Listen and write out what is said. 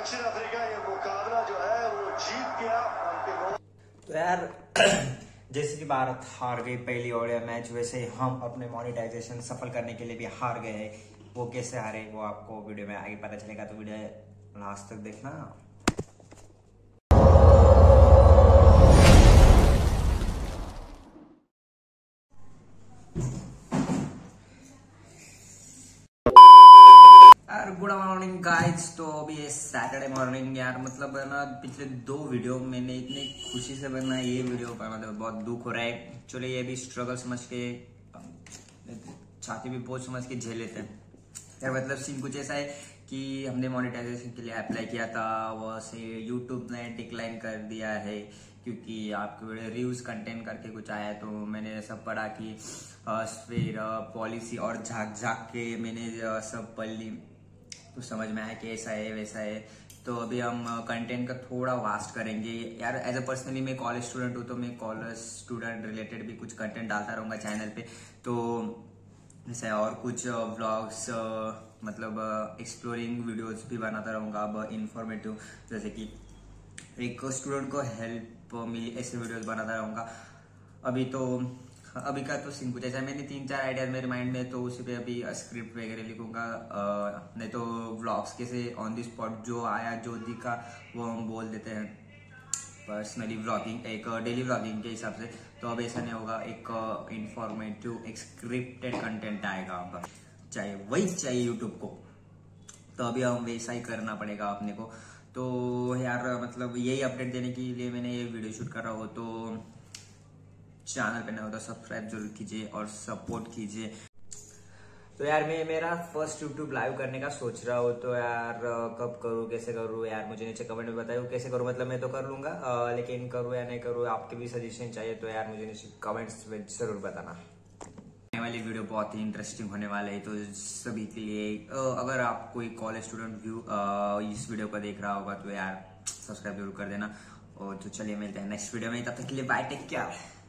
दक्षिण अफ्रीका ये मुकाबला जो है वो जीत गया। तो यार जैसे कि भारत हार गई पहली ओडीआई मैच, वैसे ही हम अपने मोनेटाइजेशन सफल करने के लिए भी हार गए हैं। वो कैसे हारे वो आपको वीडियो में आगे पता चलेगा, तो वीडियो लास्ट तक देखना। Good morning guys. तो अभी ये सैटरडे मॉर्निंग यार, मतलब है ना, पिछले 2 वीडियो मैंने इतनी खुशी से बनना ये वीडियो का मतलब बहुत दुख हो रहा है। चलो ये भी स्ट्रगल समझ के, छाती भी बोझ समझ के झेल लेते हैं यार। मतलब सीन कुछ ऐसा है कि हमने मोनेटाइजेशन के लिए अप्लाई किया था, वो से यूट्यूब ने डिक्लाइन कर दिया है क्योंकि आपके वीडियो रिव्यूज कंटेंट करके कुछ आया। तो मैंने सब पढ़ा कि फिर पॉलिसी और झाक के मैंने सब पढ़ ली, तो समझ में आया कि ऐसा है वैसा है। तो अभी हम कंटेंट का थोड़ा वास्ट करेंगे यार। एज अ पर्सनली मैं कॉलेज स्टूडेंट हूँ, तो मैं कॉलेज स्टूडेंट रिलेटेड भी कुछ कंटेंट डालता रहूँगा चैनल पे। तो जैसे और कुछ व्लॉग्स, मतलब एक्सप्लोरिंग वीडियोस भी बनाता रहूँगा। अब इंफॉर्मेटिव, जैसे कि एक स्टूडेंट को हेल्प मिली, ऐसे वीडियोस बनाता रहूँगा। अभी का तो सीन कुछ ऐसा है, मैंने 3-4 आइडियाज मेरे माइंड में, तो उसी पे अभी स्क्रिप्ट वगैरह लिखूंगा। नहीं तो व्लॉग्स कैसे ऑन द स्पॉट जो आया जो दिखा वो हम बोल देते हैं। पर्सनली व्लॉगिंग एक डेली व्लॉगिंग के हिसाब से, तो अब ऐसा नहीं होगा। एक इंफॉर्मेटिव एक स्क्रिप्टेड कंटेंट आएगा अब, चाहे वही चाहिए यूट्यूब को। तो अभी हम वैसा ही करना पड़ेगा अपने को। तो यार मतलब यही अपडेट देने के लिए मैंने ये वीडियो शूट कर रहा हूँ। तो चैनल पे नया हो तो सब्सक्राइब जरूर कीजिए और सपोर्ट कीजिए। तो यार मैं मेरा फर्स्ट यूट्यूब लाइव करने का सोच रहा हूँ। तो यार कब करूँ, कैसे करूँ यार, मुझे नीचे कमेंट में बताइए कैसे करूँ। मतलब मैं तो कर लूंगा, लेकिन करूँ या नहीं करूँ आपके भी सजेशन चाहिए। तो यार मुझे नीचे कमेंट्स में जरूर बताना। आने वाली वीडियो बहुत ही इंटरेस्टिंग होने वाला है, तो सभी के लिए अगर आप कोई कॉलेज स्टूडेंट इस वीडियो को देख रहा होगा तो यार सब्सक्राइब जरूर कर देना। और तो चलिए मिलते हैं नेक्स्ट वीडियो में, तब तक के लिए बाय, टेक केयर।